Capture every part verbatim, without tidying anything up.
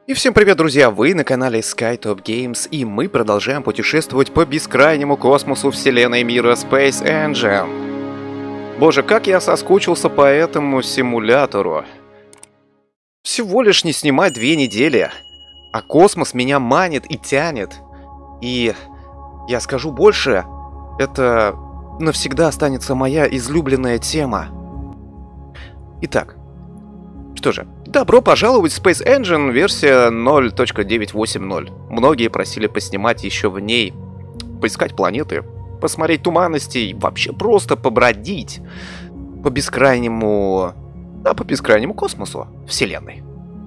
И всем привет, друзья! Вы на канале SkyTop Games, и мы продолжаем путешествовать по бескрайнему космосу вселенной мира Space Engine. Боже, как я соскучился по этому симулятору. Всего лишь не снимать две недели, а космос меня манит и тянет. И я скажу больше, это навсегда останется моя излюбленная тема. Итак, что же, добро пожаловать в Space Engine версия ноль точка девять восемь ноль. Многие просили поснимать еще в ней, поискать планеты, посмотреть туманности и вообще просто побродить по бескрайнему, да, по бескрайнему космосу Вселенной.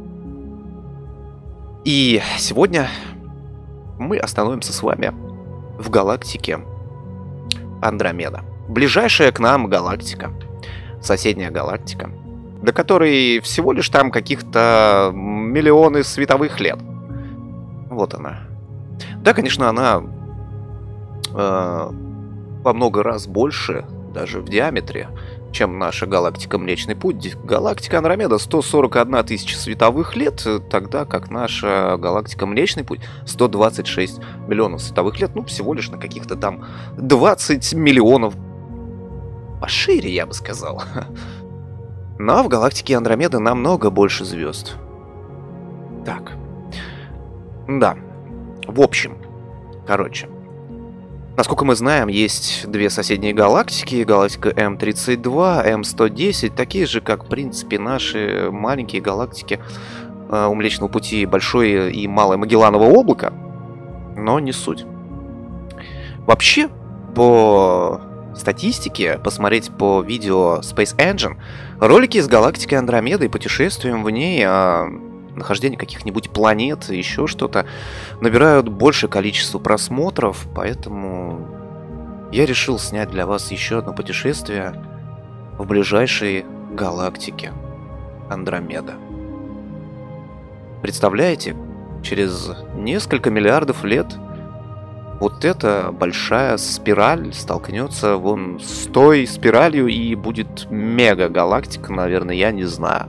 И сегодня мы остановимся с вами в галактике Андромеда. Ближайшая к нам галактика, соседняя галактика, до которой всего лишь там каких-то миллионы световых лет. Вот она. Да, конечно, она э, во много раз больше, даже в диаметре, чем наша галактика Млечный Путь. Галактика Андромеда сто сорок одна тысяча световых лет, тогда как наша галактика Млечный Путь сто двадцать шесть миллионов световых лет. Ну, всего лишь на каких-то там двадцать миллионов пошире, я бы сказал. Но в галактике Андромеда намного больше звезд. Так. Да. В общем. Короче. Насколько мы знаем, есть две соседние галактики. Галактика эм тридцать два, эм сто десять. Такие же, как, в принципе, наши маленькие галактики э, у Млечного Пути. Большое и Малое Магелланово облако. Но не суть. Вообще, по статистике, посмотреть по видео Space Engine, ролики из галактики Андромеды и путешествием в ней, а, нахождение каких-нибудь планет, еще что-то, набирают большее количество просмотров, поэтому я решил снять для вас еще одно путешествие в ближайшей галактике Андромеда. Представляете, через несколько миллиардов лет вот эта большая спираль столкнется вон с той спиралью и будет мега-галактика, наверное, я не знаю.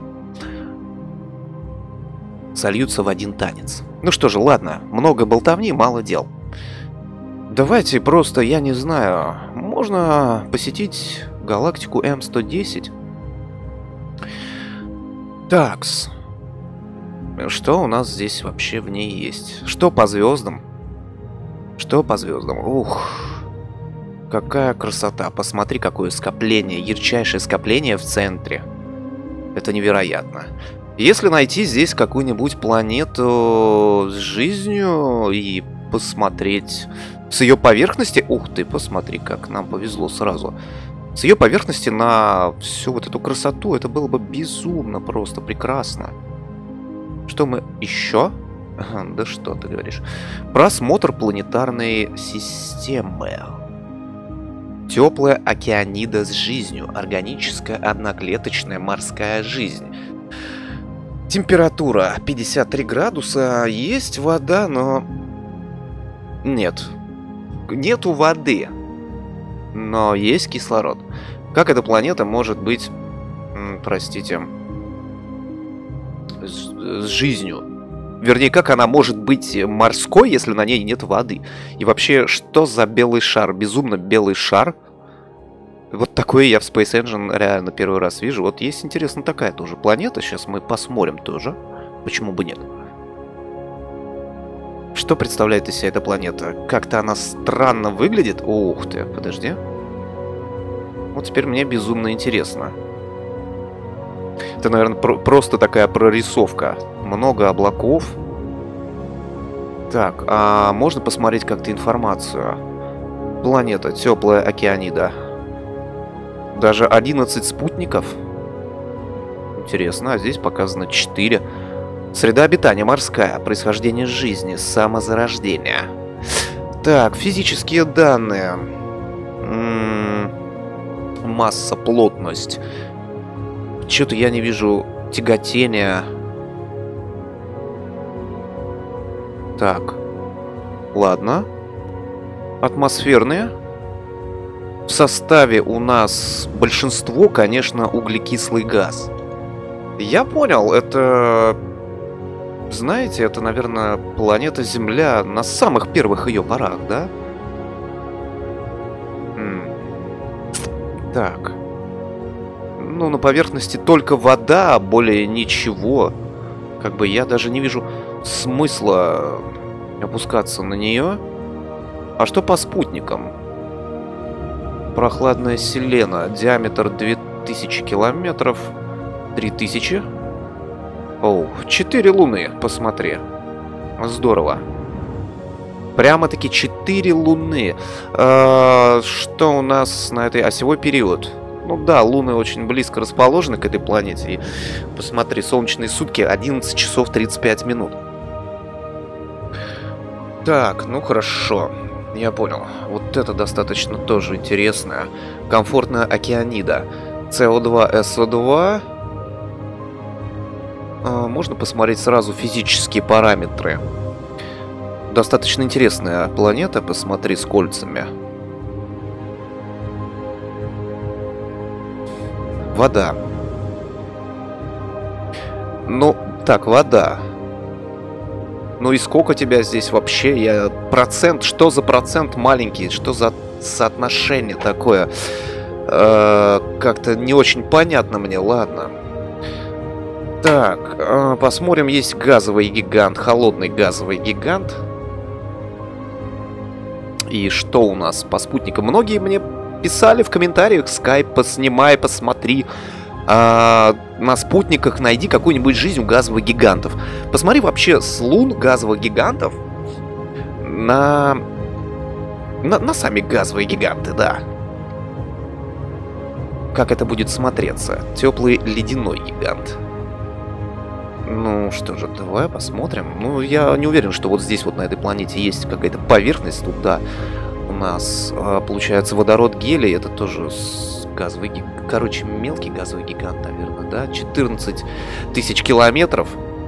Сольются в один танец. Ну что же, ладно, много болтовни, мало дел. Давайте просто, я не знаю, можно посетить галактику эм сто десять. Такс. Что у нас здесь вообще в ней есть? Что по звездам? Что по звездам? Ух, какая красота. Посмотри, какое скопление, ярчайшее скопление в центре. Это невероятно. Если найти здесь какую-нибудь планету с жизнью и посмотреть с ее поверхности... Ух ты, посмотри, как нам повезло сразу. С ее поверхности на всю вот эту красоту, это было бы безумно просто прекрасно. Что мы еще... Да что ты говоришь? Просмотр планетарной системы. Теплая океанида с жизнью. Органическая одноклеточная морская жизнь. Температура пятьдесят три градуса. Есть вода, но... Нет. Нету воды. Но есть кислород. Как эта планета может быть... Простите... С, с жизнью? Вернее, как она может быть морской, если на ней нет воды? И вообще, что за белый шар? Безумно белый шар? Вот такое я в Space Engine реально первый раз вижу. Вот есть, интересно, такая тоже планета. Сейчас мы посмотрим тоже. Почему бы нет? Что представляет из себя эта планета? Как-то она странно выглядит. Ух ты, подожди. Вот теперь мне безумно интересно. Это, наверное, про- просто такая прорисовка. Много облаков. Так, а можно посмотреть как-то информацию? Планета, теплая океанида. Даже одиннадцать спутников. Интересно, а здесь показано четыре. Среда обитания морская. Происхождение жизни. Самозарождение. Так, физические данные. М-м- масса, плотность. Что-то я не вижу тяготения. Так. Ладно. Атмосферные. В составе у нас большинство, конечно, углекислый газ. Я понял, это Знаете, это, наверное, планета Земля на самых первых ее порах, да? М. Так. Ну, на поверхности только вода, а более ничего. Как бы я даже не вижу смысла опускаться на нее. А что по спутникам? Прохладная Селена. Диаметр две тысячи километров. три тысячи. Оу, четыре луны, посмотри. Здорово. Прямо-таки четыре луны. А, что у нас на этой осевой период? Ну да, луны очень близко расположены к этой планете. И посмотри, солнечные сутки одиннадцать часов тридцать пять минут. Так, ну хорошо. Я понял. Вот это достаточно тоже интересно. Комфортная океанида. С О два, С О два. А, можно посмотреть сразу физические параметры. Достаточно интересная планета, посмотри, с кольцами. Вода. Ну, так, вода. Ну и сколько тебя здесь вообще? Я процент, что за процент маленький? Что за соотношение такое? Э, как-то не очень понятно мне, ладно. Так, э, посмотрим, есть газовый гигант, холодный газовый гигант. И что у нас по спутникам? Многие мне писали в комментариях: Skype, поснимай, посмотри. А, на спутниках найди какую-нибудь жизнь у газовых гигантов. Посмотри вообще с лун газовых гигантов на... на... на сами газовые гиганты, да. Как это будет смотреться? Теплый ледяной гигант. Ну что же, давай посмотрим. Ну, я не уверен, что вот здесь вот на этой планете есть какая-то поверхность. Тут, да, у нас а, получается водород, гелий. Это тоже газовый гигант. Короче, мелкий газовый гигант, наверное, да? четырнадцать тысяч километров.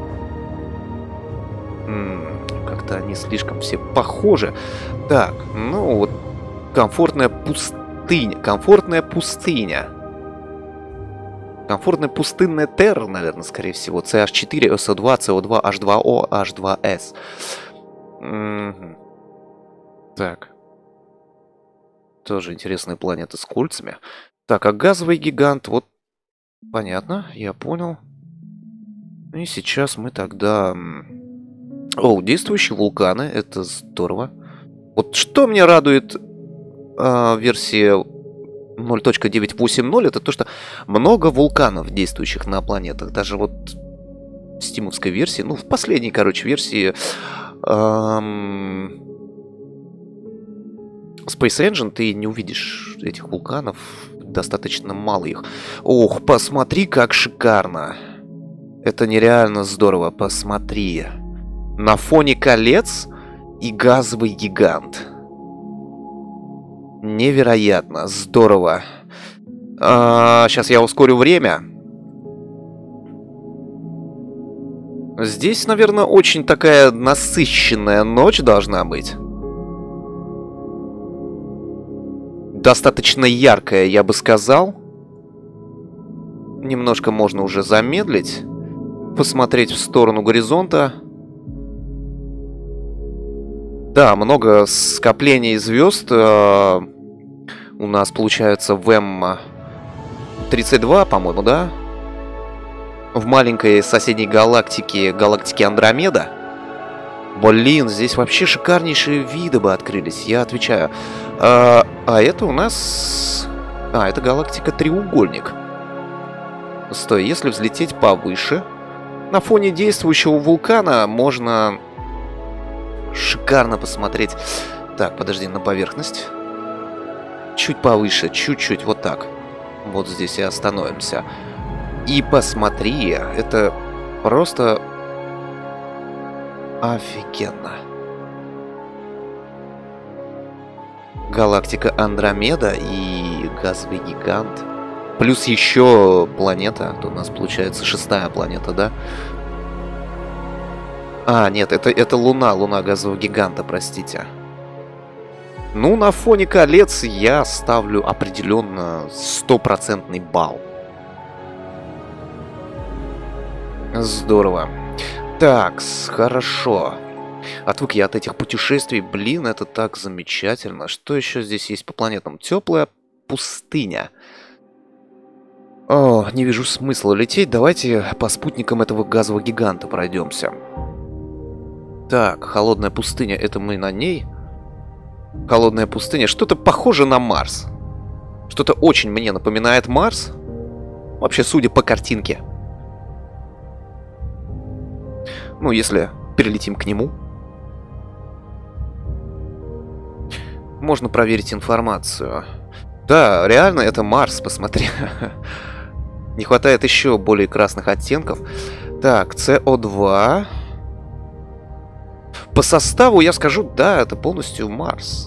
Как-то они слишком все похожи. Так, ну вот комфортная пустыня. Комфортная пустыня. Комфортная пустынная терра, наверное, скорее всего. С H четыре, С О два, С О два, H два О, H два С. Угу. Так. Тоже интересная планета с кольцами. Так, а газовый гигант, вот, понятно, я понял. И сейчас мы тогда... О, действующие вулканы, это здорово. Вот что мне радует э, версии ноль точка девять восемь ноль, это то, что много вулканов, действующих на планетах. Даже вот в стимовской версии, ну, в последней, короче, версии эм, Space Engine ты не увидишь этих вулканов. Достаточно мало их. Ох, посмотри, как шикарно. Это нереально здорово. Посмотри. На фоне колец и газовый гигант. Невероятно. Здорово. А, сейчас я ускорю время. Здесь, наверное, очень такая насыщенная ночь должна быть. Достаточно яркая, я бы сказал. Немножко можно уже замедлить. Посмотреть в сторону горизонта. Да, много скоплений звезд. Э, у нас получается в М тридцать два, по-моему, да? В маленькой соседней галактике, галактике Андромеда. Блин, здесь вообще шикарнейшие виды бы открылись, я отвечаю. А, а это у нас... А, это галактика Треугольник. Стой, если взлететь повыше, на фоне действующего вулкана можно шикарно посмотреть. Так, подожди, на поверхность. Чуть повыше, чуть-чуть, вот так. Вот здесь и остановимся. И посмотри, это просто... Офигенно. Галактика Андромеда и газовый гигант. Плюс еще планета. Это у нас получается шестая планета, да? А, нет, это, это Луна. Луна газового гиганта, простите. Ну, на фоне колец я ставлю определенно стопроцентный балл. Здорово. Так, хорошо. Отвык я от этих путешествий. Блин, это так замечательно. Что еще здесь есть по планетам? Теплая пустыня. О, не вижу смысла лететь. Давайте по спутникам этого газового гиганта пройдемся. Так, холодная пустыня. Это мы на ней. Холодная пустыня. Что-то похоже на Марс. Что-то очень мне напоминает Марс. Вообще, судя по картинке. Ну, если перелетим к нему. Можно проверить информацию. Да, реально это Марс, посмотри. Не хватает еще более красных оттенков. Так, С О два. По составу я скажу, да, это полностью Марс.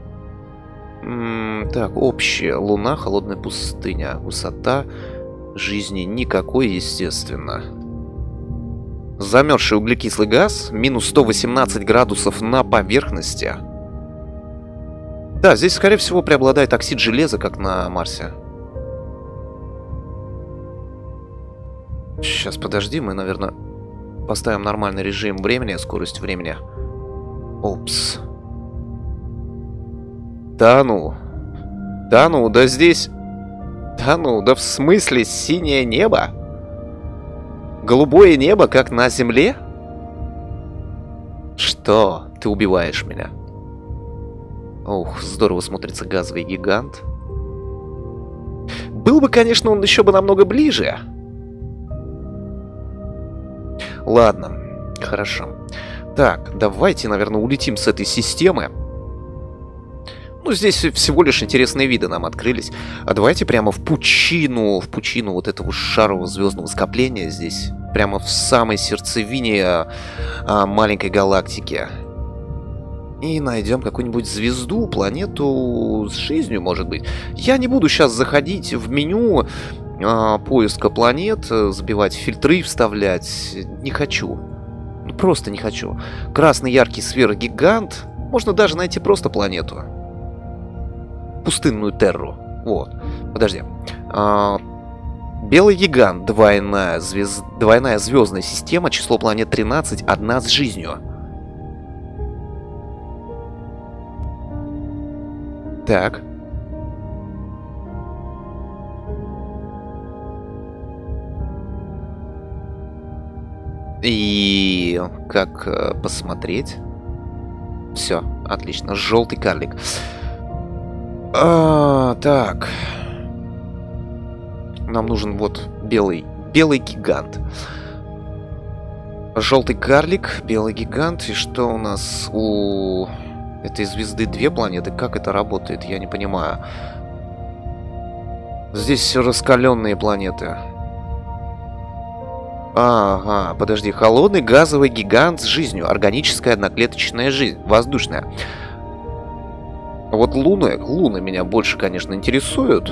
М-м, так, общая. Луна, холодная пустыня. Высота жизни никакой, естественно. Замерзший углекислый газ. Минус сто восемнадцать градусов на поверхности. Да, здесь, скорее всего, преобладает оксид железа, как на Марсе. Сейчас, подожди, мы, наверное, поставим нормальный режим времени, скорость времени. Опс. Да ну. Да ну, да здесь... Да ну, да в смысле синее небо? Голубое небо, как на Земле? Что? Ты убиваешь меня. Ух, здорово смотрится газовый гигант. Был бы, конечно, он еще бы намного ближе. Ладно, хорошо. Так, давайте, наверное, улетим с этой системы. Ну, здесь всего лишь интересные виды нам открылись. А давайте прямо в пучину, в пучину вот этого шарового звездного скопления здесь. Прямо в самой сердцевине а, маленькой галактики. И найдем какую-нибудь звезду, планету с жизнью, может быть. Я не буду сейчас заходить в меню э, поиска планет, забивать фильтры, вставлять. Не хочу. Ну, просто не хочу. Красный яркий сферогигант. Можно даже найти просто планету. Пустынную Терру. Вот. Подожди. А, белый гигант. Двойная, звезд... Двойная звездная система. Число планет тринадцать. Одна с жизнью. Так. И как э, посмотреть? Все, отлично. Желтый карлик. А, так. Нам нужен вот белый, белый гигант. Желтый карлик, белый гигант. И что у нас у этой звезды две планеты? Как это работает? Я не понимаю. Здесь раскаленные планеты. Ага, подожди. Холодный газовый гигант с жизнью. Органическая одноклеточная жизнь. Воздушная. Вот луны, луны меня больше, конечно, интересуют.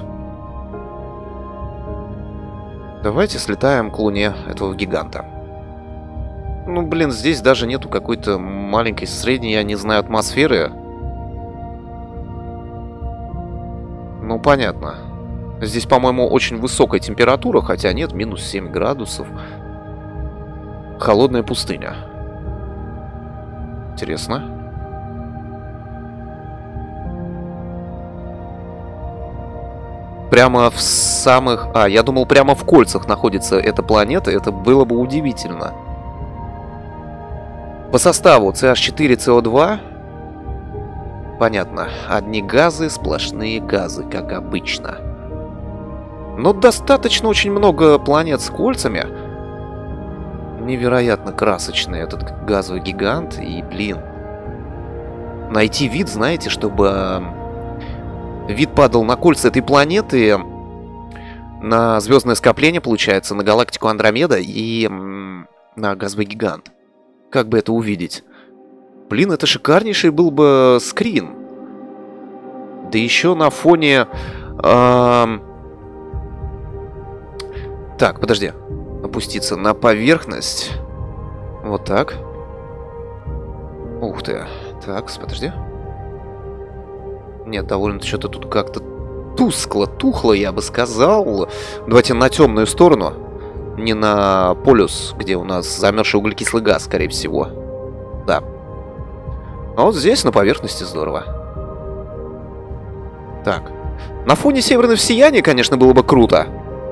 Давайте слетаем к луне этого гиганта. Ну, блин, здесь даже нету какой-то маленькой, средней, я не знаю, атмосферы. Ну, понятно. Здесь, по-моему, очень высокая температура, хотя нет, минус семь градусов. Холодная пустыня. Интересно. Прямо в самых... А, я думал, прямо в кольцах находится эта планета. Это было бы удивительно. По составу Си Эйч четыре Си О два. Понятно. Одни газы, сплошные газы, как обычно. Но достаточно очень много планет с кольцами. Невероятно красочный этот газовый гигант. И, блин, найти вид, знаете, чтобы вид падал на кольца этой планеты, на звездное скопление, получается, на галактику Андромеда и на газовый гигант. Как бы это увидеть? Блин, это шикарнейший был бы скрин. Да еще на фоне... Э... Так, подожди. Опуститься на поверхность. Вот так. Ух ты. Так, подожди. Нет, довольно что-то тут как-то тускло, тухло, я бы сказал. Давайте на темную сторону. Не на полюс, где у нас замерзший углекислый газ, скорее всего. Да. А вот здесь, на поверхности, здорово. Так. На фоне северного сияния, конечно, было бы круто.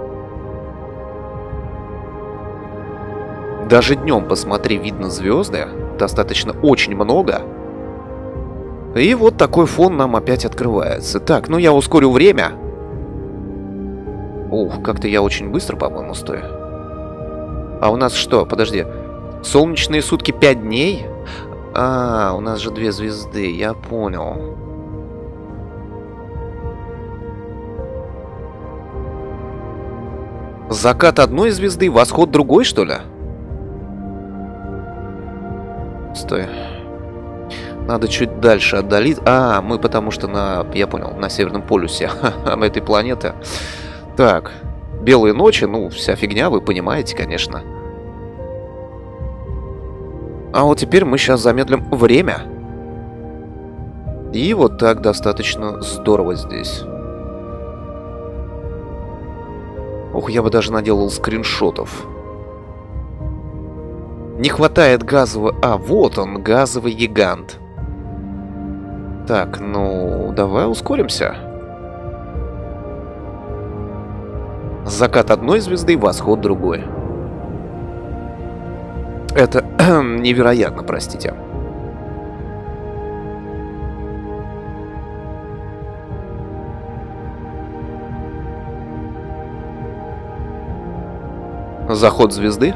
Даже днем, посмотри, видно звезды. Достаточно очень много. И вот такой фон нам опять открывается. Так, ну я ускорю время. Ух, как-то я очень быстро, по-моему, стою. А у нас что? Подожди. Солнечные сутки пять дней? А, у нас же две звезды, я понял. Закат одной звезды, восход другой, что ли? Стой. Надо чуть дальше отдалить. А, мы потому что на... Я понял, на Северном полюсе на этой планеты. Так. Белые ночи, ну, вся фигня, вы понимаете, конечно. А вот теперь мы сейчас замедлим время. И вот так достаточно здорово здесь. Ух, я бы даже наделал скриншотов. Не хватает газового... А, вот он, газовый гигант. Так, ну, давай ускоримся. Закат одной звезды, восход другой. Это невероятно, простите. Заход звезды.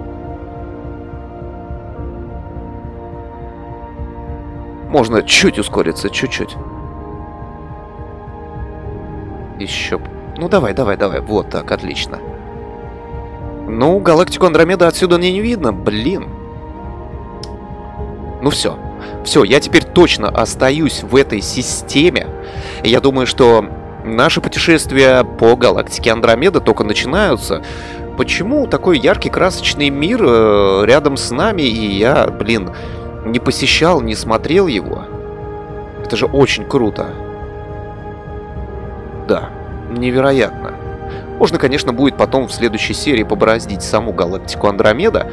Можно чуть ускориться, чуть-чуть. Еще... Ну, давай, давай, давай. Вот так, отлично. Ну, галактику Андромеда отсюда не видно, блин. Ну, все. Все, я теперь точно остаюсь в этой системе. И я думаю, что наши путешествия по галактике Андромеда только начинаются. Почему такой яркий, красочный мир э, рядом с нами, и я, блин, не посещал, не смотрел его? Это же очень круто. Да. Невероятно. Можно, конечно, будет потом в следующей серии побороздить саму галактику Андромеда.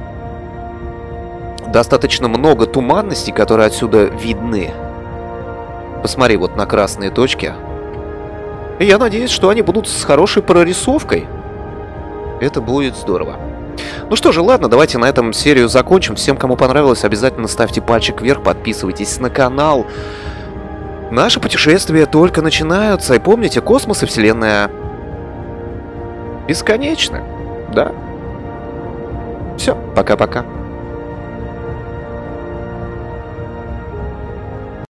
Достаточно много туманностей, которые отсюда видны. Посмотри вот на красные точки. И я надеюсь, что они будут с хорошей прорисовкой. Это будет здорово. Ну что же, ладно, давайте на этом серию закончим. Всем, кому понравилось, обязательно ставьте пальчик вверх, подписывайтесь на канал. Наши путешествия только начинаются. И помните, космос и Вселенная бесконечны. Да. Все, пока-пока.